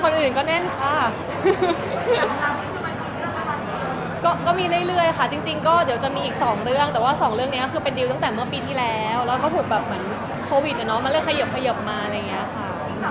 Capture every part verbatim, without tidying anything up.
คนอื่นก็แน่นค่ะก็ก็มีเรื่อยๆค่ะจริงๆก็เดี๋ยวจะมีอีกสองเรื่องแต่ว่าสองเรื่องนี้ก็คือเป็นดีลตั้งแต่เมื่อปีที่แล้วแล้วก็ถูกแบบเหมือนโควิดเนาะมันเลยขยับขยับมาอะไรเงี้ยค่ะ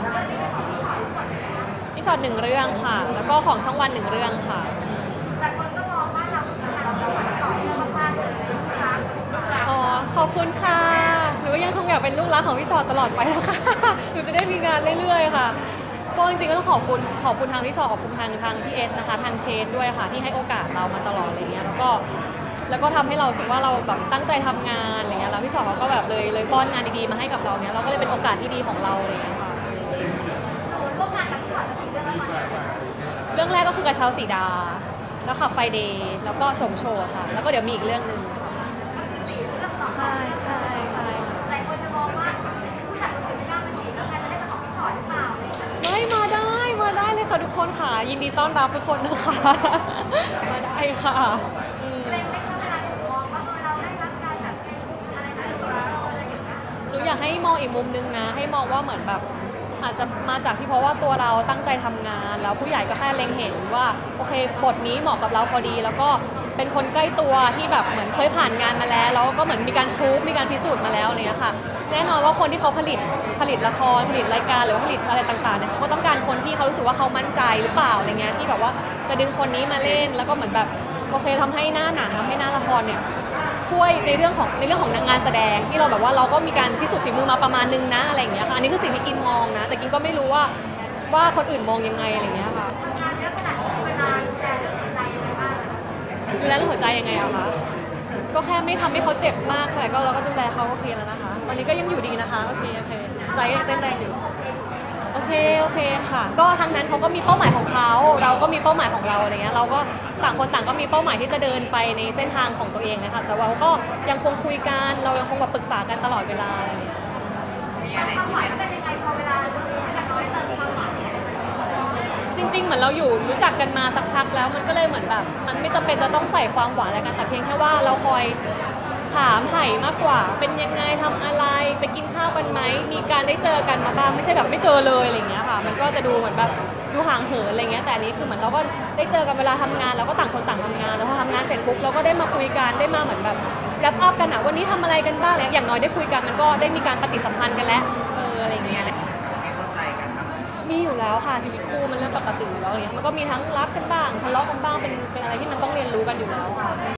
พี่ชอตหนึ่งเรื่องค่ะแล้วก็ของช่องวันหนึ่งเรื่องค่ะแต่คนก็มองว่าเราเป็นการต่อเนื่องมากๆเลยอ๋อขอบคุณค่ะหนูยังคงอยากเป็นลูกรักของพี่ชอตตลอดไปแล้วค่ะหนูจะได้มีงานเรื่อยๆค่ะก็จริงๆก็ต้องขอบคุณขอบคุณทางพี่ชอตขอบคุณทางทางพี่เอสนะคะทางเชนด้วยค่ะที่ให้โอกาสเรามาตลอดอะไรเงี้ยแล้วก็แล้วก็ทำให้เราสึกว่าเราแบบตั้งใจทำงานอะไรเงี้ยแล้วพี่ชอตเขาก็แบบเลยเลยป้อนงานดีๆมาให้กับเราเนี้ยเราก็เลยเป็นโอกาสที่ดีของเราอะไรเงี้ยค่ะร่วมงานกับพี่ชอตจะมีเรื่องอะไรเรื่องแรกก็คือกระเช้าสีดาแล้วขับไฟเดย์แล้วก็ชมโชว์ค่ะแล้วก็เดี๋ยวมีอีกเรื่องหนึ่งใช่ใช่ใช่หลายคนจะมองว่าผู้จัดคนอื่นไม่น่าเป็นสีแล้วงานจะได้เป็นของพี่ชอตหรือเปล่าไม่มาได้มาได้เลยค่ะทุกคนค่ะยินดีต้อนรับทุกคนนะคะมาได้ค่ะเล่นไม่เข้าเวลาหนูมองว่าเราได้รับการแบบเป็นอะไรนะอะไรอย่างเงี้ยหนูอยากให้มองอีกมุมนึงนะให้มองว่าเหมือนแบบอาจจะมาจากที่เพราะว่าตัวเราตั้งใจทำงานแล้วผู้ใหญ่ก็แค่เล็งเห็นว่าโอเคบทนี้เหมาะกับเราพอดีแล้วก็เป็นคนใกล้ตัวที่แบบเหมือนเคยผ่านงานมาแล้วแล้วก็เหมือนมีการพรูฟมีการพิสูจน์มาแล้วอะไรอย่างเงี้ยค่ะแน่นอนว่าคนที่เขาผลิตผลิตละครผลิตรายการหรือว่าผลิตอะไรต่างๆเนี่ยเขาก็ต้องการคนที่เขารู้สึกว่าเขามั่นใจหรือเปล่าอะไรเงี้ยที่แบบว่าจะดึงคนนี้มาเล่นแล้วก็เหมือนแบบโอเคทำให้หน้าหนังทำให้หน้าละครเนี่ยช่วยในเรื่องของในเรื่องของงานแสดงที่เราแบบว่าเราก็มีการพิสูจน์ฝีมือมาประมาณนึงนะอะไรอย่างเงี้ยค่ะอันนี้คือสิ่งที่กินมองนะแต่กินก็ไม่รู้ว่าว่าคนอื่นมองยังไงอะไรอย่างเงี้ยค่ะงานเยอะขนาดนี้เวลาดูแลเรื่องหัวใจยังไงบ้างดูแลเรื่องหัวใจยังไงอะคะก็แค่ไม่ทำให้เขาเจ็บมากแต่ก็เราก็ดูแลเขาโอเคแล้วนะคะตอนนี้ก็ยังอยู่ดีนะคะโอเคโอเคใจเต้นแรงอยู่โอเคโอเคค่ะก็ทางนั้นเขาก็มีเป้าหมายของเขาเราก็มีเป้าหมายของเราอะไรเงี้ยเราก็ต่างคนต่างก็มีเป้าหมายที่จะเดินไปในเส้นทางของตัวเองนะคะแต่เราก็ยังคงคุยกันเรายังคงแบบปรึกษากันตลอดเวลาอะไรเงี้ยความหมายมันเป็นยังไงพอเวลาอย่างน้อยเติมความหมายจริงๆเหมือนเราอยู่รู้จักกันมาสักพักแล้วมันก็เลยเหมือนแบบมันไม่จำเป็นจะต้องใส่ความหวานอะไรกันแต่เพียงแค่ว่าเราคอยถามไถ่มากกว่าเป็นยังไงทำอะไรไปกินข้าวกันไหมมีการได้เจอกันมาบ้างไม่ใช่แบบไม่เจอเลยอะไรอย่างเงี้ยค่ะมันก็จะดูเหมือนแบบดูห่างเหินอะไรเงี้ยแต่อันนี้คือเหมือนเราก็ได้เจอกันเวลาทำงานเราก็ต่างคนต่างทำงานแล้วพอทำงานเสร็จปุ๊บเราก็ได้มาคุยกันได้มาเหมือนแบบแรปอัพกันอะวันนี้ทำอะไรกันบ้างอะไรอย่างน้อยได้คุยกันมันก็ได้มีการปฏิสัมพันธ์กันแล้วเอออะไรเงี้ยมีอยู่แล้วค่ะชีวิตคู่มันเรื่องปกติอยู่แล้วอะไรเงี้ยมันก็มีทั้งรักกันบ้างทะเลาะกันบ้างเป็นเป็นอะไรที่มันต้องเรียนรู้กันอยู่แล้วค่ะ